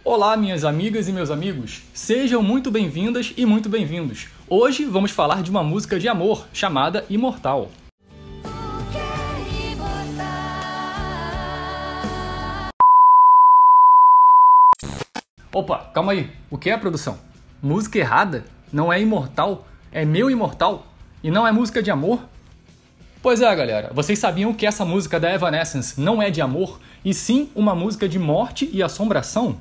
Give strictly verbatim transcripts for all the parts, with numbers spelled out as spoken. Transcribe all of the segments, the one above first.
Olá, minhas amigas e meus amigos, sejam muito bem-vindas e muito bem-vindos. Hoje vamos falar de uma música de amor chamada Imortal. Opa, calma aí, o que é, produção? Música errada? Não é imortal? É meu imortal? E não é música de amor? Pois é, galera, vocês sabiam que essa música da Evanescence não é de amor, e sim uma música de morte e assombração?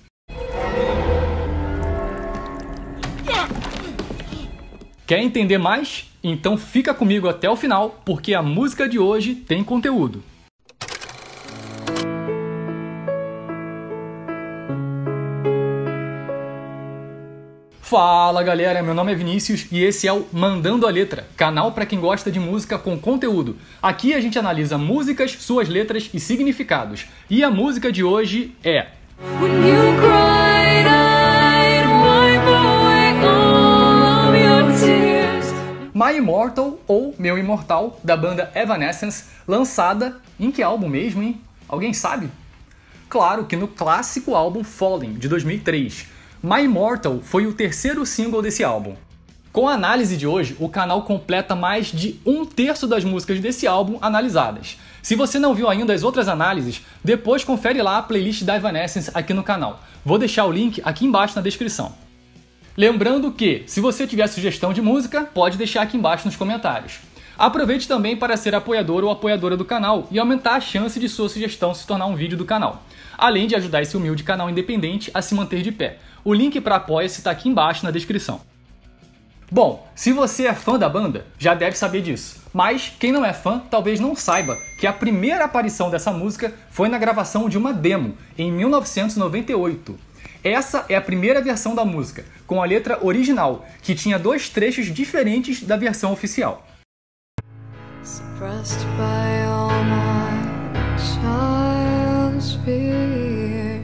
Quer entender mais? Então fica comigo até o final, porque a música de hoje tem conteúdo. Fala galera, meu nome é Vinícius e esse é o Mandando a Letra, canal para quem gosta de música com conteúdo. Aqui a gente analisa músicas, suas letras e significados. E a música de hoje é... My Immortal, ou Meu Imortal, da banda Evanescence, lançada em que álbum mesmo, hein? Alguém sabe? Claro que no clássico álbum Fallen, de dois mil e três. My Immortal foi o terceiro single desse álbum. Com a análise de hoje, o canal completa mais de um terço das músicas desse álbum analisadas. Se você não viu ainda as outras análises, depois confere lá a playlist da Evanescence aqui no canal. Vou deixar o link aqui embaixo na descrição. Lembrando que, se você tiver sugestão de música, pode deixar aqui embaixo nos comentários. Aproveite também para ser apoiador ou apoiadora do canal e aumentar a chance de sua sugestão se tornar um vídeo do canal. Além de ajudar esse humilde canal independente a se manter de pé. O link para apoia-se está aqui embaixo na descrição. Bom, se você é fã da banda, já deve saber disso. Mas quem não é fã talvez não saiba que a primeira aparição dessa música foi na gravação de uma demo, em mil novecentos e noventa e oito. Essa é a primeira versão da música, com a letra original, que tinha dois trechos diferentes da versão oficial. Suppressed by all my child's fear,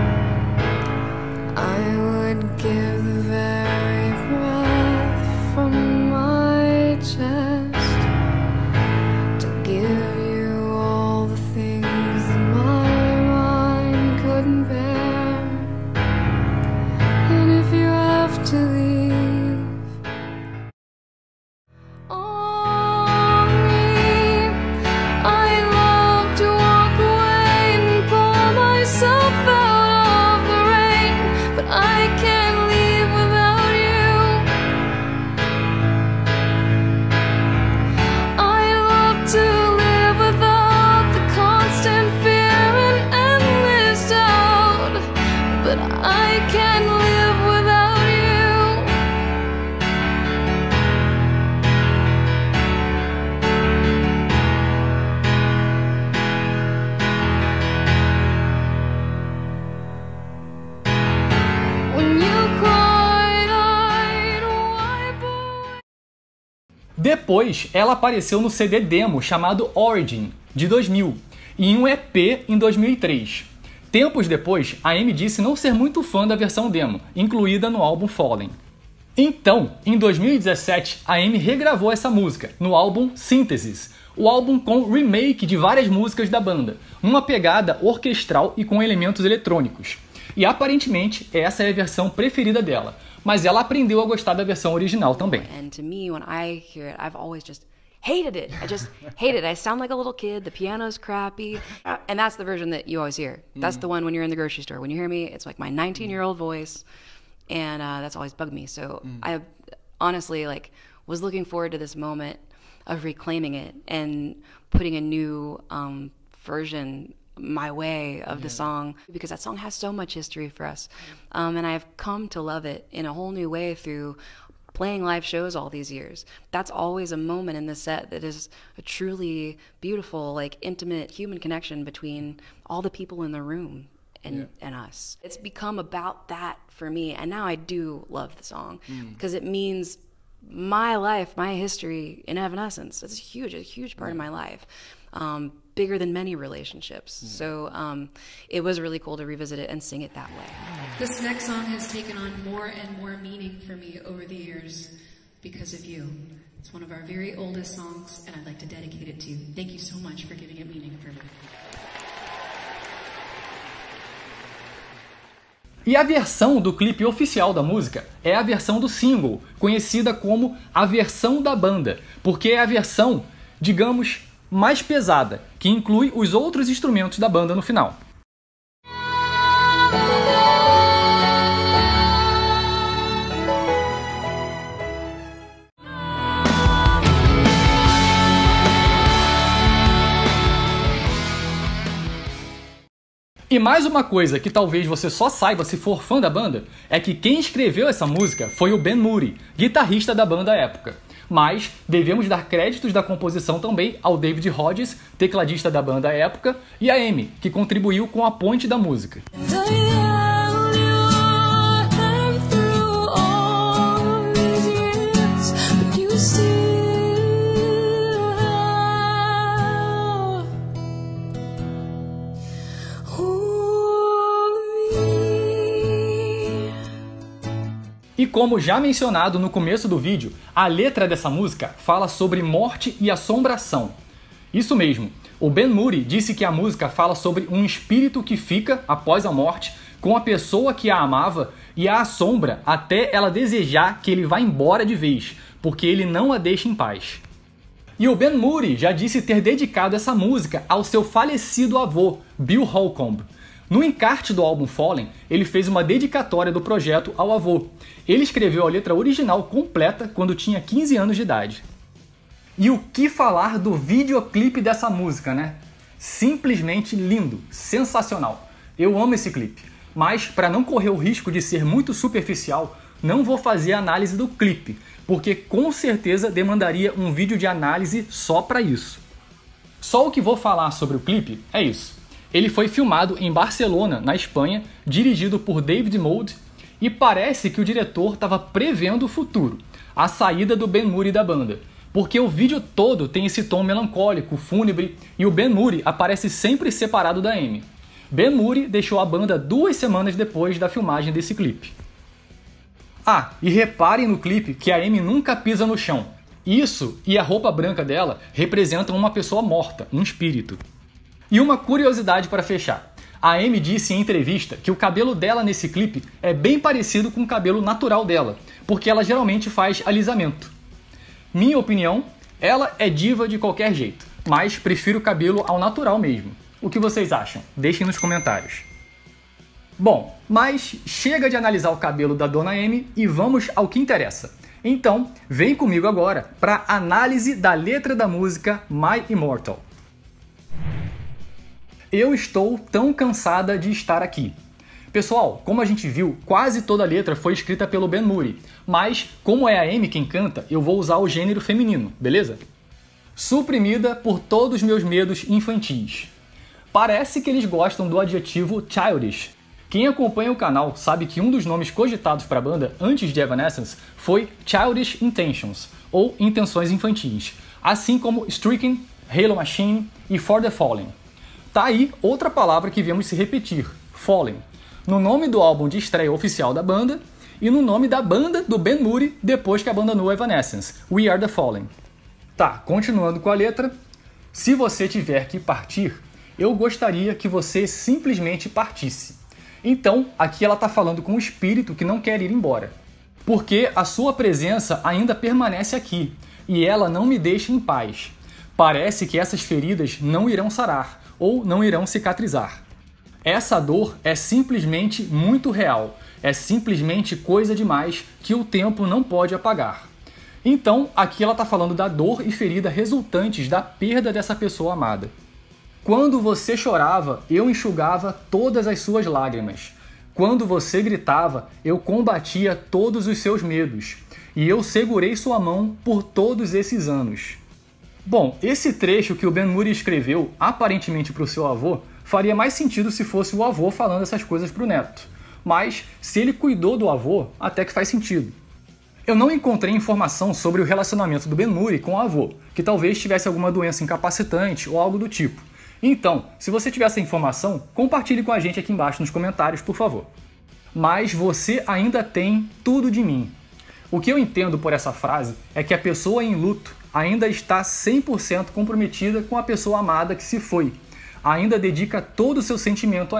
I would give the very breath from my chest to give you all the things that my mind couldn't bear. And if you have to leave Depois, ela apareceu no C D demo chamado Origin, de dois mil, e em um E P em dois mil e três. Tempos depois, a Amy disse não ser muito fã da versão demo, incluída no álbum Fallen. Então, em dois mil e dezessete, a Amy regravou essa música, no álbum Synthesis, o álbum com remake de várias músicas da banda, numa pegada orquestral e com elementos eletrônicos. E aparentemente, essa é a versão preferida dela. Mas ela aprendeu a gostar da versão original também. And to me, when I hear it, I've always just hated it. I just hate it. I sound like a little kid. The piano's crappy. Uh, and that's the version that you always hear. That's the one when you're in the grocery store. When you hear me, it's like my nineteen-year-old voice. And uh, that's always bugged me. So I honestly like was looking forward to this moment of reclaiming it and putting a new um, version my way of the song, because that song has so much history for us, um, and I've come to love it in a whole new way through playing live shows all these years. That's always a moment in the set that is a truly beautiful, like intimate human connection between all the people in the room and, yeah. and us. It's become about that for me, and now I do love the song because mm. it means my life, my history in Evanescence. It's huge, a huge part yeah. of my life. Um, bigger than many relationships. Mm. So um, it was really cool to revisit it and sing it that way. This next song has taken on more and more meaning for me over the years because of you. It's one of our very oldest songs, and I'd like to dedicate it to you. Thank you so much for giving it meaning for me. E a versão do clipe oficial da música é a versão do single, conhecida como a versão da banda, porque é a versão, digamos, mais pesada, que inclui os outros instrumentos da banda no final. E mais uma coisa que talvez você só saiba se for fã da banda, é que quem escreveu essa música foi o Ben Moody, guitarrista da banda à época. Mas devemos dar créditos da composição também ao David Hodges, tecladista da banda à época, e a Amy, que contribuiu com a ponte da música. E como já mencionado no começo do vídeo, a letra dessa música fala sobre morte e assombração. Isso mesmo, o Ben Moody disse que a música fala sobre um espírito que fica, após a morte, com a pessoa que a amava e a assombra até ela desejar que ele vá embora de vez, porque ele não a deixa em paz. E o Ben Moody já disse ter dedicado essa música ao seu falecido avô, Bill Holcomb. No encarte do álbum Fallen, ele fez uma dedicatória do projeto ao avô. Ele escreveu a letra original completa quando tinha quinze anos de idade. E o que falar do videoclipe dessa música, né? Simplesmente lindo, sensacional. Eu amo esse clipe, mas para não correr o risco de ser muito superficial, não vou fazer análise do clipe, porque com certeza demandaria um vídeo de análise só para isso. Só o que vou falar sobre o clipe é isso. Ele foi filmado em Barcelona, na Espanha, dirigido por David Mould, e parece que o diretor estava prevendo o futuro, a saída do Ben Moody da banda, porque o vídeo todo tem esse tom melancólico, fúnebre, e o Ben Moody aparece sempre separado da Amy. Ben Moody deixou a banda duas semanas depois da filmagem desse clipe. Ah, e reparem no clipe que a Amy nunca pisa no chão. Isso e a roupa branca dela representam uma pessoa morta, um espírito. E uma curiosidade para fechar. A Amy disse em entrevista que o cabelo dela nesse clipe é bem parecido com o cabelo natural dela, porque ela geralmente faz alisamento. Minha opinião, ela é diva de qualquer jeito, mas prefiro o cabelo ao natural mesmo. O que vocês acham? Deixem nos comentários. Bom, mas chega de analisar o cabelo da Dona Amy e vamos ao que interessa. Então, vem comigo agora para a análise da letra da música My Immortal. Eu estou tão cansada de estar aqui. Pessoal, como a gente viu, quase toda a letra foi escrita pelo Ben Moody, mas como é a Amy quem canta, eu vou usar o gênero feminino, beleza? Suprimida por todos os meus medos infantis. Parece que eles gostam do adjetivo childish. Quem acompanha o canal sabe que um dos nomes cogitados para a banda antes de Evanescence foi Childish Intentions, ou Intenções Infantis, assim como Stricken, Halo Machine e For the Fallen. Tá aí outra palavra que viemos se repetir, Fallen, no nome do álbum de estreia oficial da banda e no nome da banda do Ben Moody depois que abandonou Evanescence, We Are The Fallen. Tá, continuando com a letra, se você tiver que partir, eu gostaria que você simplesmente partisse. Então, aqui ela tá falando com o espírito que não quer ir embora, porque a sua presença ainda permanece aqui e ela não me deixa em paz. Parece que essas feridas não irão sarar ou não irão cicatrizar. Essa dor é simplesmente muito real, é simplesmente coisa demais que o tempo não pode apagar. Então, aqui ela está falando da dor e ferida resultantes da perda dessa pessoa amada. Quando você chorava, eu enxugava todas as suas lágrimas. Quando você gritava, eu combatia todos os seus medos. E eu segurei sua mão por todos esses anos. Bom, esse trecho que o Ben Moody escreveu, aparentemente para o seu avô, faria mais sentido se fosse o avô falando essas coisas para o neto. Mas, se ele cuidou do avô, até que faz sentido. Eu não encontrei informação sobre o relacionamento do Ben Moody com o avô, que talvez tivesse alguma doença incapacitante ou algo do tipo. Então, se você tiver essa informação, compartilhe com a gente aqui embaixo nos comentários, por favor. Mas você ainda tem tudo de mim. O que eu entendo por essa frase é que a pessoa em luto ainda está cem por cento comprometida com a pessoa amada que se foi. Ainda dedica todo o seu sentimento a ela,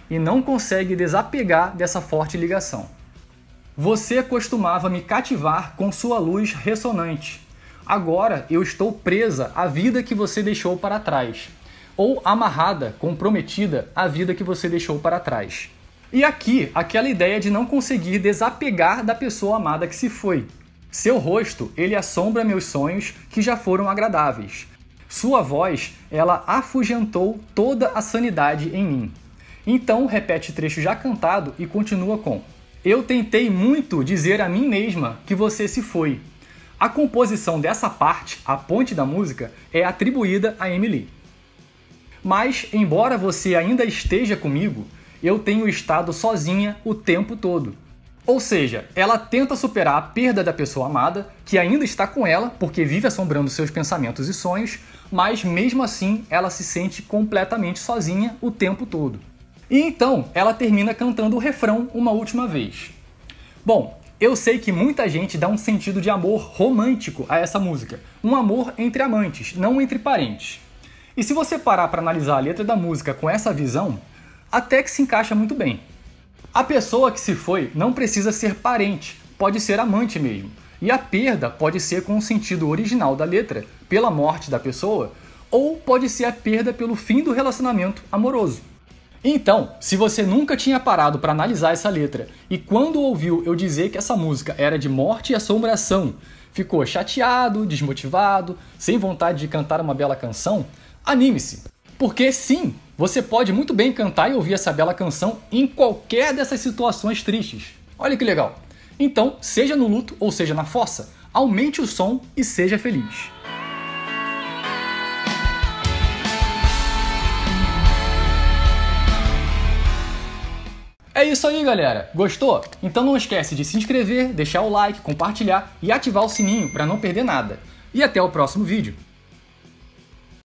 e não consegue desapegar dessa forte ligação. Você costumava me cativar com sua luz ressonante. Agora eu estou presa à vida que você deixou para trás, ou amarrada, comprometida à vida que você deixou para trás. E aqui, aquela ideia de não conseguir desapegar da pessoa amada que se foi. Seu rosto, ele assombra meus sonhos que já foram agradáveis. Sua voz, ela afugentou toda a sanidade em mim. Então, repete o trecho já cantado e continua com: eu tentei muito dizer a mim mesma que você se foi. A composição dessa parte, a ponte da música, é atribuída a Emily. Mas, embora você ainda esteja comigo, eu tenho estado sozinha o tempo todo. Ou seja, ela tenta superar a perda da pessoa amada, que ainda está com ela, porque vive assombrando seus pensamentos e sonhos, mas mesmo assim ela se sente completamente sozinha o tempo todo. E então ela termina cantando o refrão uma última vez. Bom, eu sei que muita gente dá um sentido de amor romântico a essa música, um amor entre amantes, não entre parentes. E se você parar para analisar a letra da música com essa visão, até que se encaixa muito bem. A pessoa que se foi não precisa ser parente, pode ser amante mesmo. E a perda pode ser com o sentido original da letra, pela morte da pessoa, ou pode ser a perda pelo fim do relacionamento amoroso. Então, se você nunca tinha parado para analisar essa letra e quando ouviu eu dizer que essa música era de morte e assombração, ficou chateado, desmotivado, sem vontade de cantar uma bela canção, anime-se! Porque sim, você pode muito bem cantar e ouvir essa bela canção em qualquer dessas situações tristes. Olha que legal! Então, seja no luto ou seja na fossa, aumente o som e seja feliz. É isso aí, galera! Gostou? Então não esquece de se inscrever, deixar o like, compartilhar e ativar o sininho para não perder nada. E até o próximo vídeo!